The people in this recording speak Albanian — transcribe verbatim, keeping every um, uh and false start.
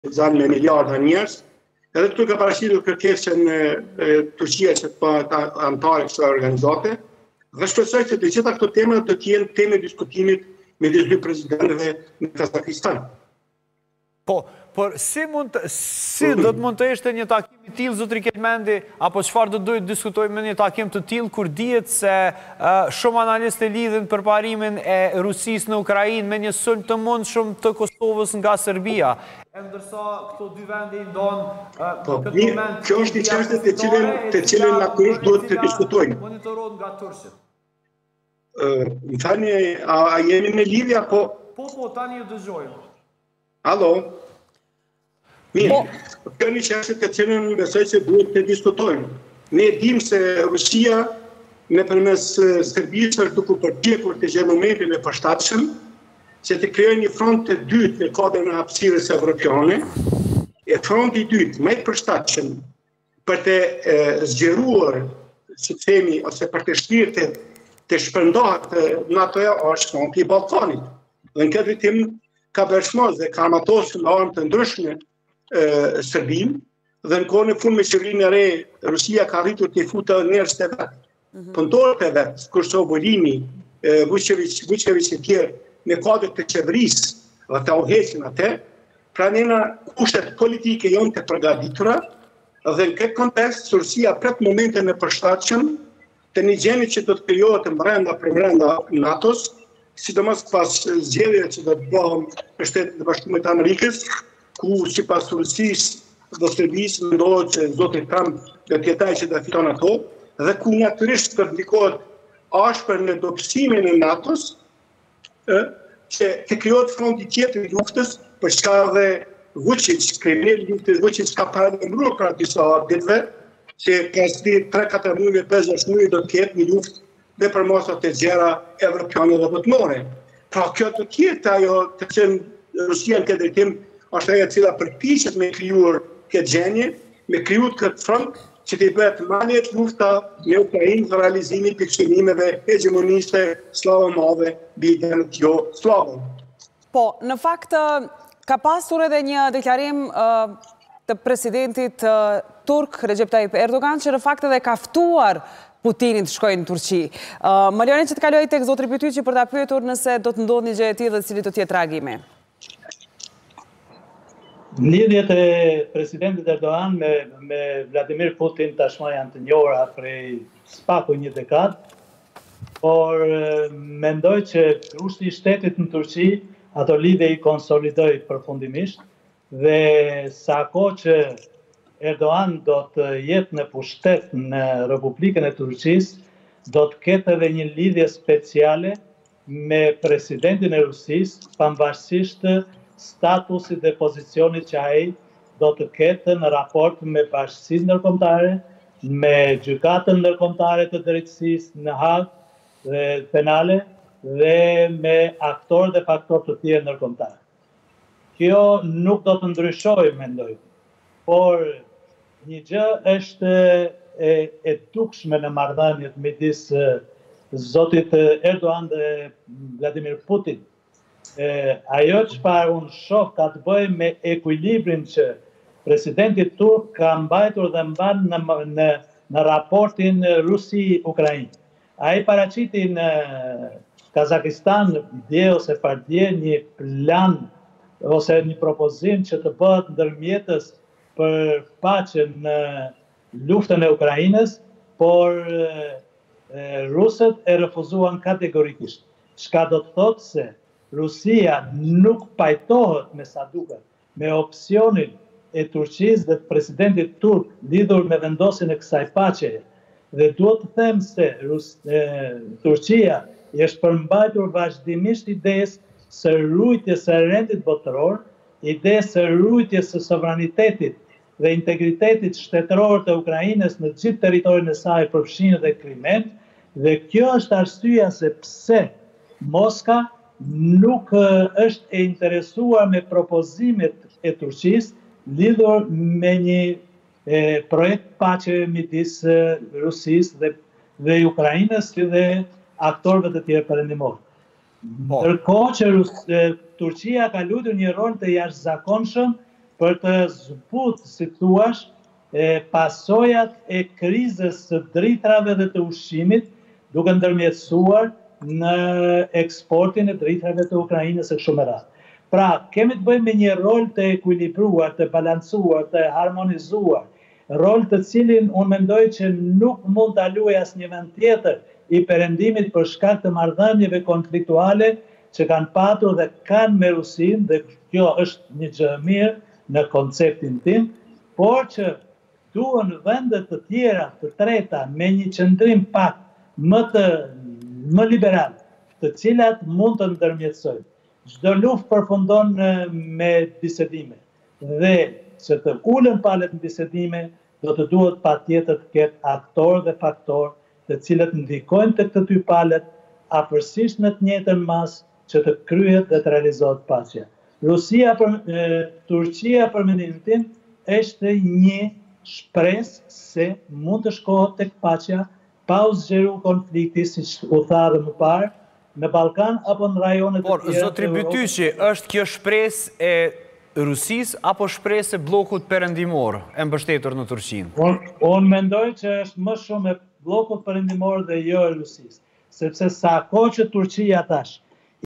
zanë me miliarda njerëz. Edhe këtu ka parashitur kërkesën e Turqia që të bëhet anëtare kësaj organizate. Dhe shpresoj se të gjitha këto tema do të jenë temë diskutimit midis dy presidentëve në Kazakistan. Po, por si mund si do të mund të ishte një takim i tillë zotri Kelmendi, apo çfarë do duhet diskutojmë në një takim të tillë kur dihet se shumë analistë lidhin përparimin e Rusisë në Ukrainë me një sulm të mundshëm të Kosovës nga Serbia. E ndërsa këto dy vende i ndonë po, këtë moment... Kjo është një çështje të cilën të cilën natyrisht duhet të diskutojmë. Monitorohet nga turqët. Më thani, a jemi në lidhje apo... Po, po, tani ju dëgjojmë. Alo? Mirë, kjo një çështje të cilën besoj se duhet të diskutojmë. Ne dim se Rusia nëpërmes Serbisë është duke përpjekur të gjejë momentin e përshtatshëm që të krijojë një front të dytë në kodrën e hapësirës evropiane. E fronti i dytë më i përshtatshëm për të zgjeruar, si të themi, ose për të shtirë të, të shpërndahet NATO-ja është fronti i Ballkanit. Dhe në këtë tim ka bërshmos dhe ka armatosur në armë të ndryshme Serbinë, dhe në kohën e fundit me qeverinë e re, Rusia ka arritur të futë njerëz të vet, punëtorët e vet, kurse Volini, Vučević, Vučević e tjerë në kuadër të qeverisë dhe të udhëheqin atë, pra nëna kushtet politike janë të përgatitura dhe në këtë kontekst Rusia pret momentin e përshtatshëm të një gjendje që do të krijohet brenda për brenda NATO-s, sidomos pas zgjedhjeve që do të bëhen në Shtetet e Bashkuara të Amerikës, ku sipas Rusisë dhe Serbisë mendohet se zoti Trump do të jetë ai që do fiton ato, dhe ku natyrisht përndikohet ashpër në dobësimin e NATO-s, që të krijohet fronti tjetër i luftës, për çka dhe Vučić, kremeri i luftës Vučić ka paralajmëruar para disa ditëve, që pas tre katër muajve, pesë gjashtë muaj do të ketë një luftë dhe për mosat e gjera evropiane dhe botërore. Pra kjo të tjetë ajo të qenë Rusia në këtë drejtim është ajo e cila përpiqet me krijuar këtë gjendje, me krijuar këtë front që të bëhet marrëdhënie lufta me Ukrainë dhe realizimi i pikëqëllimeve hegemoniste slavo-madhe mbi jo slavo. Po, në fakt ka pasur edhe një deklarim të presidentit turk Recep Tayyip Erdogan që në fakt edhe ka ftuar Putinin të shkojnë në Turqi. Më lejoni që të kaloj tek zotri Pytyqi për ta pyetur nëse do të ndodhë një gjë e tillë dhe cili do të jetë reagimi. Lidhjet e presidentit Erdogan me, me Vladimir Putin tashmë janë të njohura prej spaku një dekadë, por mendoj që kushti i shtetit në Turqi ato lidhje i konsolidoi përfundimisht dhe sa kohë që Erdogan do të jetë në pushtet në Republikën e Turqisë, do të ketë edhe një lidhje speciale me presidentin e Rusisë, pavarësisht statusit dhe pozicionit që ai do të ketë në raport me bashkësinë ndërkombëtare, me gjykatën ndërkombëtare të drejtësisë në Hagë dhe penale dhe me aktorë dhe faktorë të tjerë ndërkombëtar. Kjo nuk do të ndryshojë, mendoj, por një gjë është e, e dukshme në marrëdhëniet midis zotit Erdogan dhe Vladimir Putin. E, ajo çfarë unë shoh ka të bëjë me ekuilibrin që presidenti turk ka mbajtur dhe mban në, në, në raportin Rusi-Ukrainë. Ai paraqiti në Kazakistan dje ose pardje një plan ose një propozim që të bëhet ndërmjetës për paqen në luftën e Ukrainës, por e, rusët e refuzuan kategorikisht. Çka do të thotë se Rusia nuk pajtohet me sa duket me opsionin e Turqisë dhe presidentit turk lidhur me vendosjen e kësaj paqeje. Dhe duhet të them se Rus, e, Turqia është përmbajtur vazhdimisht idesë së rujtjes së rendit botëror, idesë së rujtjes së sovranitetit dhe integritetit shtetëror të Ukrainës në gjithë territorin e saj, përfshin dhe Krimen, dhe kjo është arsyeja se pse Moska nuk është e interesuar me propozimet e Turqisë lidhur me një e, projekt paqe midis Rusisë dhe, dhe Ukrainës si dhe aktorëve të tjerë perëndimor. Ndërkohë që Rus, e, Turqia ka luajtur një rol të jashtëzakonshëm për të zbut, si thuash, pasojat e krizës së dritrave dhe të ushqimit, duke ndërmjetësuar në eksportin e dritrave të Ukrainës e kështu me radhë. Pra, kemi të bëjmë me një rol të ekuilibruar, të balancuar, të harmonizuar, rol të cilin unë mendoj që nuk mund të luajë asnjë vend tjetër i perëndimit për shkak të marrëdhënieve konfliktuale që kanë patur dhe kanë me Rusinë, dhe kjo është një gjë e mirë në konceptin tim, por që duhen vende të tjera, të treta, me një qëndrim pak më të më liberal, të cilat mund të ndërmjetësojnë. Çdo luftë përfundon me bisedime dhe që të ulen palët në bisedime do të duhet patjetër të ketë aktor dhe faktor të cilët ndikojnë të këtë dy palët afërsisht në të njëjtën mas që të kryhet dhe të realizohet paqja. Rusia për e, Turqia për mendimin tim është një shpresë se mund të shkohet tek paqja pa u zgjeru konflikti, siç u tha edhe më parë, në Ballkan apo në rajonet e tjera. Por zotri Bytyqi, është kjo shpresë e Rusisë apo shpresë e bllokut perëndimor e mbështetur në Turqinë? Unë un mendoj që është më shumë e bllokut perëndimor dhe jo e Rusisë, sepse sa kohë që Turqia tash